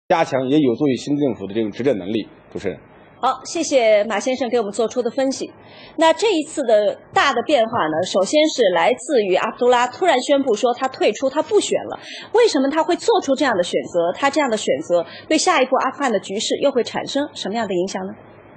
加强也有助于新政府的这种执政能力。主持人。 好，谢谢马先生给我们做出的分析。那这一次的大的变化呢，首先是来自于阿卜杜拉突然宣布说他退出，他不选了。为什么他会做出这样的选择？他这样的选择对下一步阿富汗的局势又会产生什么样的影响呢？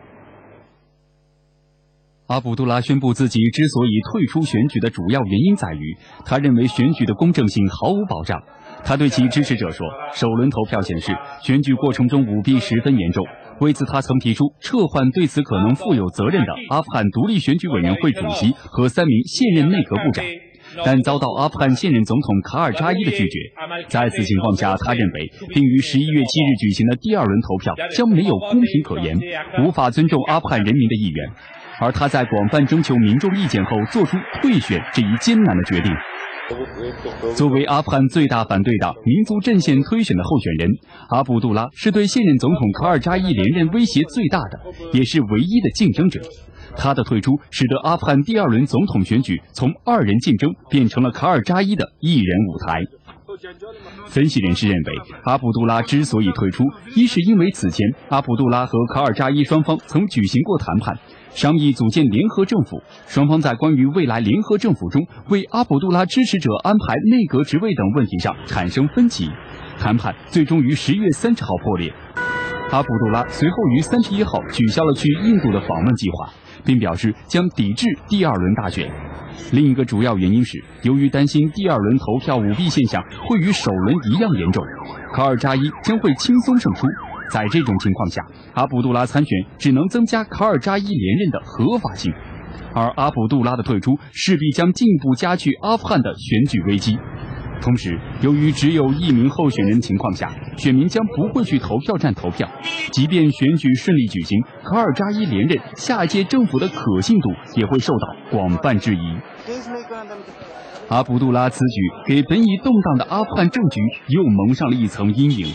阿卜杜拉宣布自己之所以退出选举的主要原因在于，他认为选举的公正性毫无保障。他对其支持者说，首轮投票显示选举过程中舞弊十分严重。为此，他曾提出撤换对此可能负有责任的阿富汗独立选举委员会主席和3名现任内阁部长，但遭到阿富汗现任总统卡尔扎伊的拒绝。在此情况下，他认为并于11月7日举行的第2轮投票将没有公平可言，无法尊重阿富汗人民的意愿。而他在广泛征求民众意见后做出退选这一艰难的决定。作为阿富汗最大反对党民族阵线推选的候选人，阿卜杜拉是对现任总统卡尔扎伊连任威胁最大的，也是唯一的竞争者。他的退出使得阿富汗第2轮总统选举从2人竞争变成了卡尔扎伊的1人舞台。分析人士认为，阿卜杜拉之所以退出，一是因为此前阿卜杜拉和卡尔扎伊双方曾举行过谈判，商议组建联合政府，双方在关于未来联合政府中为阿卜杜拉支持者安排内阁职位等问题上产生分歧，谈判最终于10月30号破裂。阿卜杜拉随后于31号取消了去印度的访问计划，并表示将抵制第2轮大选。另一个主要原因是，由于担心第2轮投票舞弊现象会与首轮一样严重，卡尔扎伊将会轻松胜出。在这种情况下，阿卜杜拉参选只能增加卡尔扎伊连任的合法性，而阿卜杜拉的退出势必将进一步加剧阿富汗的选举危机。同时，由于只有1名候选人情况下，选民将不会去投票站投票，即便选举顺利举行，卡尔扎伊连任，下一届政府的可信度也会受到广泛质疑。阿卜杜拉此举给本已动荡的阿富汗政局又蒙上了一层阴影。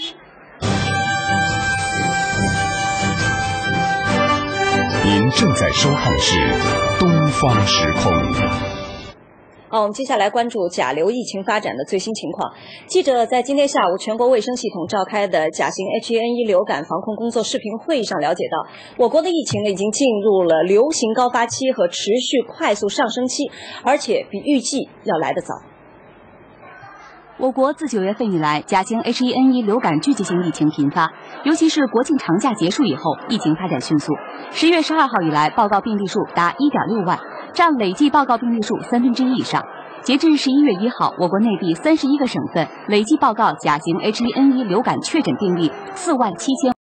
您正在收看的是东方时空。 好，我们接下来关注甲流疫情发展的最新情况。记者在今天下午全国卫生系统召开的甲型 H1N1 流感防控工作视频会议上了解到，我国的疫情已经进入了流行高发期和持续快速上升期，而且比预计要来得早。 我国自9月份以来，甲型 H1N1 流感聚集性疫情频发，尤其是国庆长假结束以后，疫情发展迅速。10月12号以来，报告病例数达1.6万，占累计报告病例数1/3以上。截至11月1号，我国内地31个省份累计报告甲型 H1N1 流感确诊病例4万7000。